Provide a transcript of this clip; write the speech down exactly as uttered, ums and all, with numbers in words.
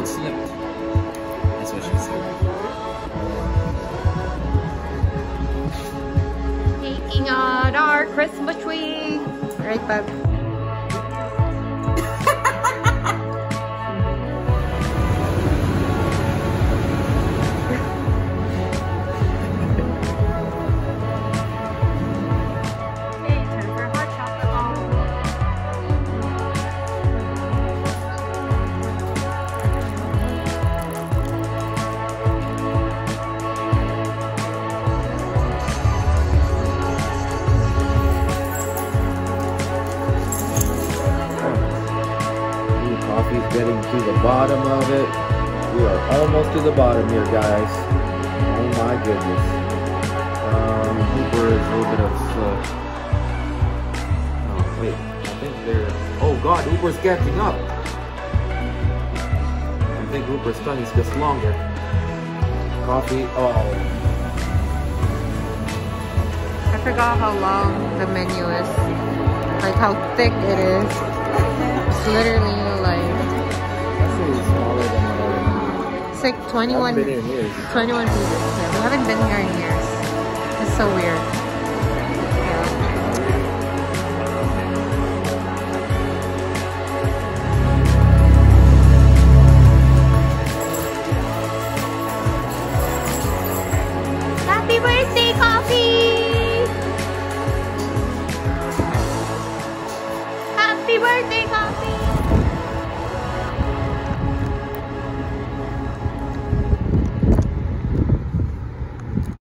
slipped. That's what she said. Taking out our Christmas tree. Right, Bob? Getting to the bottom of it. We are almost to the bottom here, guys. Oh my goodness. Um, Hooper is a little bit of slow. Oh, wait. I think they're... Oh god, Hooper's catching up. I think Hooper's tongue is just longer. Coffee. Oh. I forgot how long the menu is. Like how thick it is. It's literally like... Smaller than what I remember. It's like twenty-one, I haven't been here in years. twenty-one pieces. Yeah, we haven't been here in years. It's so weird.